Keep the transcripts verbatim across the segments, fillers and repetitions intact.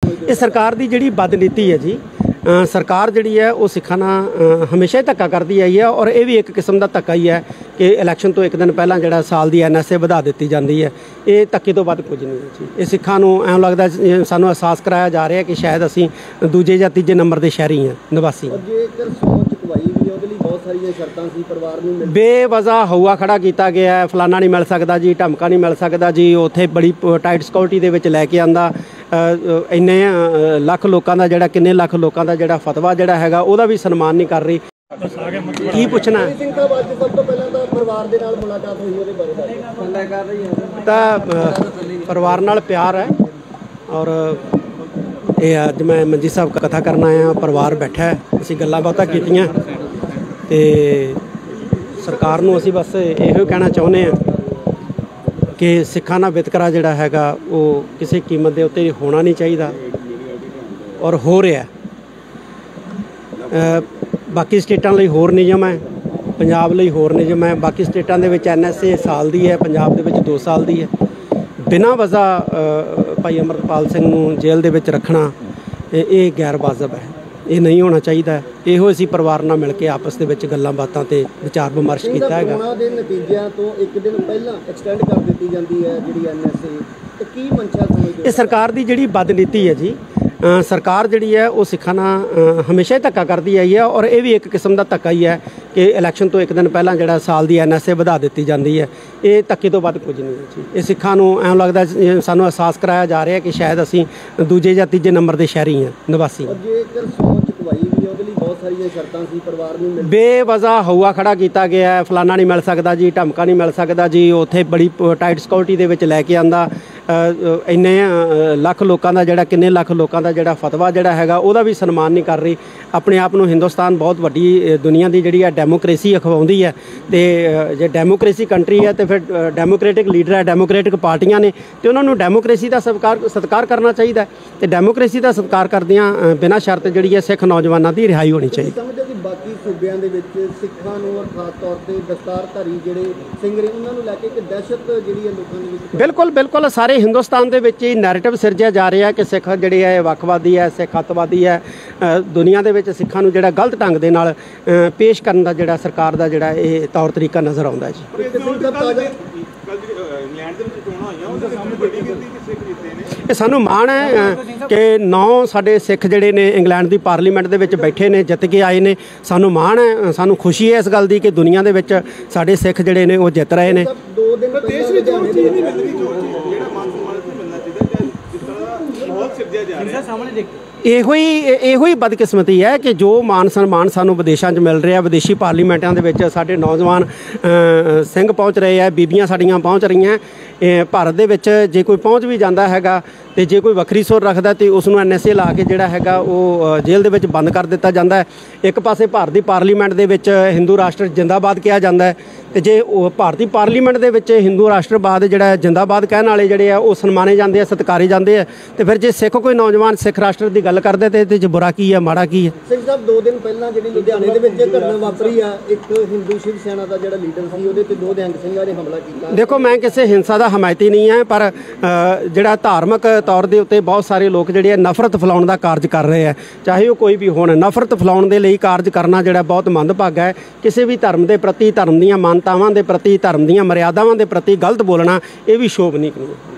ये सरकार की जिहड़ी बदनीति है जी, सरकार जिहड़ी है वो सिखां नाल हमेशा ही धक्का करती आई है और ये भी एक किस्म का धक्का ही है कि इलैक्शन तो एक दिन पहला जिहड़ा साल की एन एस ए वधा दी जाती है। ये धक्के तो वध कुछ नहीं है जी। ये सिखां नूं ऐं लगदा सानूं अहसास कराया जा रहा है कि शायद असीं दूजे या तीजे नंबर के शहरी हैं, निवासी हैं। बेवजह हौआ खड़ा किया गया है, फलाना नहीं मिल सकता जी, ढमका नहीं मिल सकता जी, उत्थे बड़ी टाइट सिक्योरिटी दे विच लैके आंदा इन्ने लख लोगों का जिहड़ा किन्ने लख लोगों का जिहड़ा फतवा जिहड़ा हैगा उहदा भी सन्मान नहीं कर रही। की पुछना परिवार नाल प्यार है और ये अज मैं मंजी साहब कथा करना आया, परिवार बैठा है, असीं गल्लां बातां कीतियां ते सरकार नूं असीं बस इहो कहना चाहुंदे हां कि सिखां दा वितकरा जिहड़ा हैगा वो किसी कीमत के उत्ते होना नहीं चाहिए और हो रहा है। बाकी स्टेटां लई होर नियम है, पंजाब लई होर नियम है। बाकी स्टेटां दे विच एन एस ए साल दी है, पंजाब दे विच दो साल दी है। बिना वजह भाई अमरपाल सिंह नूं जेल दे विच रखना ये गैर वाजब है, ये नहीं होना चाहिए। ਇਹੋ ਅਸੀਂ ਪਰਿਵਾਰ ਨਾਲ ਮਿਲ ਕੇ ਆਪਸ ਦੇ ਵਿੱਚ ਗੱਲਾਂ ਬਾਤਾਂ ਤੇ ਵਿਚਾਰ ਵਿਮਰਸ਼ ਕੀਤਾ ਹੈਗਾ। ਉਹਨਾਂ ਦੇ ਨਤੀਜਿਆਂ ਤੋਂ ਇੱਕ ਦਿਨ ਪਹਿਲਾਂ ਐਕਸਟੈਂਡ ਕਰ ਦਿੱਤੀ ਜਾਂਦੀ ਹੈ ਜਿਹੜੀ ਐਨ ਐਸ ਏ, ਤੇ ਕੀ ਮੰਸ਼ਾ ਸਮਝਦੇ? ਇਹ ਸਰਕਾਰ ਦੀ ਜਿਹੜੀ ਬਦਨੀਤੀ ਹੈ ਜੀ। सरकार जिहड़ी है वो सिखां नाल हमेशा ही धक्का करती आई है और ये भी एक किस्म का धक्का ही है कि इलैक्शन तो एक दिन पहला जिहड़ा साल की एन एस ए वधा दी जाती है। ये धक्के तो वध कुछ नहीं है जी। ये सिखां नूं ऐं लगदा सानूं अहसास कराया जा रहा है कि शायद असीं दूजे या तीजे नंबर के शहरी हैं, निवासी हैं। बेवजह हौआ खड़ा किया गया है, फलाना नहीं मिल सकता जी, ढमका नहीं मिल सकता जी, उत्थे बड़ी टाइट सिक्योरिटी दे विच लैके आंदा इन्ने लख लोगों का जिहड़ा किन्ने लख लोगों का जिहड़ा फतवा जिहड़ा हैगा उहदा भी सन्मान नहीं कर रही। अपने आप नूं हिंदुस्तान बहुत वड्डी दुनिया की जिहड़ी है डेमोक्रेसी अखवाउंदी है ते जे डेमोक्रेसी कंट्री है तो फिर डेमोक्रेटिक लीडर है, डेमोक्रेटिक पार्टियां ने ते उन्हां नूं डेमोक्रेसी का सत्कार सत्कार करना चाहिए ते डेमोक्रेसी का सत्कार करदियां बिना शर्त जिहड़ी है सिख नौजवानों की रिहाई होनी चाहिए। बाकी सूबियां दे विच सिखां नूं और खास तौर ते दस्तारधारी जिहड़े सिंह ने उन्हां नूं लैके कि दहशत जिहड़ी है लोकां दे विच बिल्कुल बिल्कुल सारे हिंदुस्तान दे विच नैरेटिव सिरजिया जा रहा है कि सिख जिहड़े है वखवादी है, सिख अतवादी है। दुनिया दे विच सिखां नूं जिहड़ा गलत ढंग दे नाल पेश करन दा जिहड़ा सरकार दा जिहड़ा ये तौर तरीका नज़र आउंदा है जी। सानू मान है कि नौ साडे सिख जिहड़े ने इंग्लैंड की पार्लीमेंट दे विच बैठे ने, जित के आए ने। सानू मान है, सानू खुशी है इस गल की कि दुनिया दे विच साडे सिख जिहड़े ने वो जित रहे ने। ਇਹੋ ਹੀ ਇਹੋ ਹੀ बदकिस्मती है कि जो मान सन्मान सानू विदेशों च मिल रहा, विदेशी पार्लीमेंटां दे विच साडे नौजवान सिंह पहुँच रहे हैं, बीबियां साड़ियां पहुँच रही हैं। भारत दे विच जे कोई पहुँच भी जाता हैगा ते जे कोई वक्री सुर रखता तो उसनूं एन एस ए ला के जिहड़ा हैगा वो जेल दे विच बंद कर दिता जाता है। एक पासे भारत की पार्लीमेंट दे विच हिंदू राष्ट्र जिंदाबाद कहा जाता है ते जे भारती पार्लीमेंट दे विच हिंदू राष्ट्रवाद जिहड़ा जिंदाबाद कहण वाले जिहड़े आ वो सन्माने जाते हैं, सत्कारे जाते हैं। तो फिर जे सिख कोई नौजवान सिख राष्ट्र की गल करते तो इहदे च बुरा की है, माड़ा की है? सिंह साहब दो दिन पहला जिहड़ी लुधियाणे दे विच घटना वापरी आ, एक हिंदू शिव सेना का जिहड़ा लीडर सी उहदे ते दो निहंग ਸਿੰਘਾਂ ने हमला किया। देखो मैं किसी हिंसा का हमायती नहीं है, पर जिहड़ा धार्मिक तौर के उत्ते बहुत सारे लोग जिहड़े नफरत फैलाउण का कार्ज कर रहे हैं, चाहे वो कोई भी होण। नफरत फैलाउण दे लई कार्ज करना जिहड़ा बहुत मंदभागा है। किसी भी धर्म के प्रति, धर्म दीआं मानतावां दे प्रति, धर्म दीआं मर्यादावां दे प्रति गलत बोलना ये भी शोभनीय नहीं है।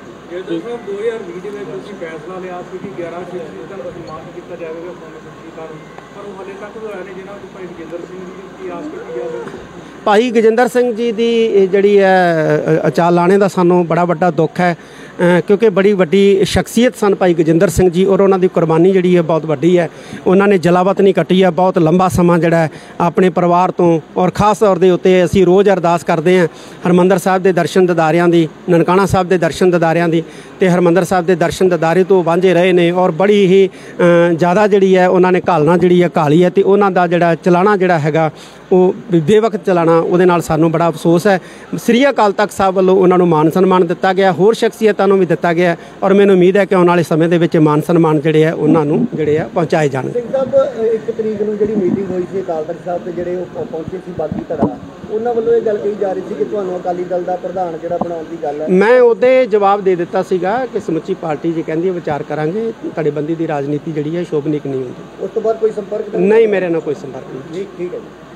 भाई गजिंदर सिंह जी की जिहड़ी है अचाल लाने का सानू बड़ा वड्डा दुख है, क्योंकि बड़ी वड्डी शख्सियत सन भाई गजिंदर सिंह जी और उन्होंने कुर्बानी जी है बहुत वड्डी है। उन्होंने जलावत नहीं कट्टी है, बहुत लंबा समा जिहड़ा है अपने परिवार तो और खास तौर के उत्ते असीं रोज़ अरदास करते हैं हरमंदर साहब के दर्शन दीदारियां दी, ननकाना साहब के दर्शन दीदारियां दी ते हरमंदर साहब के दर्शन दीदारे तो वांझे रहे ने और बड़ी ही ज़्यादा जिहड़ी है उन्होंने घालना जिहड़ी है घाली है ते उन्हां दा जिहड़ा चलाना जिहड़ा हैगा ਉਹ ਬੇਵਕਤ ਚਲਾਉਣਾ, ਉਹਦੇ ਨਾਲ ਸਾਨੂੰ ਬੜਾ ਅਫਸੋਸ ਹੈ। ਸ੍ਰੀ ਅਕਾਲ ਤਖਤ ਸਾਹਿਬ ਵੱਲੋਂ ਉਹਨਾਂ ਨੂੰ ਮਾਨ ਸਨਮਾਨ ਦਿੱਤਾ ਗਿਆ, ਹੋਰ ਸ਼ਖਸੀਅਤਾਂ ਨੂੰ ਵੀ ਦਿੱਤਾ ਗਿਆ ਔਰ ਮੈਨੂੰ ਉਮੀਦ ਹੈ ਕਿ ਆਉਣ ਵਾਲੇ ਸਮੇਂ ਦੇ ਵਿੱਚ ਮਾਨ ਸਨਮਾਨ ਜਿਹੜੇ ਆ ਉਹਨਾਂ ਨੂੰ ਜਿਹੜੇ ਆ ਪਹੁੰਚਾਏ ਜਾਣਗੇ। ਸਿੰਘ ਸਾਹਿਬ ਇੱਕ ਤਰੀਕ ਨੂੰ ਜਿਹੜੀ ਮੀਟਿੰਗ ਹੋਈ ਸੀ ਅਕਾਲ ਤਖਤ ਸਾਹਿਬ ਤੇ ਜਿਹੜੇ ਉਹ ਪਹੁੰਚੇ ਸੀ ਬਾਗੀ ਧੜਾ, ਉਹਨਾਂ ਵੱਲੋਂ ਇਹ ਗੱਲ ਕਹੀ ਜਾ ਰਹੀ ਸੀ ਕਿ ਤੁਹਾਨੂੰ ਅਕਾਲੀ ਦਲ ਦਾ ਪ੍ਰਧਾਨ ਜਿਹੜਾ ਬਣਾਉਣ ਦੀ ਗੱਲ ਹੈ। ਮੈਂ ਉਹਦੇ ਜਵਾਬ ਦੇ ਦਿੱਤਾ ਸੀਗਾ ਕਿ ਸਮੁੱਚੀ ਪਾਰਟੀ ਜੀ ਕਹਿੰਦੀ ਹੈ ਵਿਚਾਰ ਕਰਾਂਗੇ, ਧੜੇਬੰਦੀ ਦੀ ਰਾਜਨੀਤੀ ਜਿਹੜੀ ਹੈ ਸ਼ੋਭਨੀਕ ਨਹੀਂ ਹੁੰਦੀ। ਉਸ ਤੋਂ ਬਾਅਦ ਕੋਈ ਸੰਪਰਕ ਨਹੀਂ, ਮੇਰੇ ਨਾਲ ਕੋਈ ਸੰਪਰਕ ਨਹੀਂ। ਠੀਕ ਠੀਕ ਹੈ ਜੀ।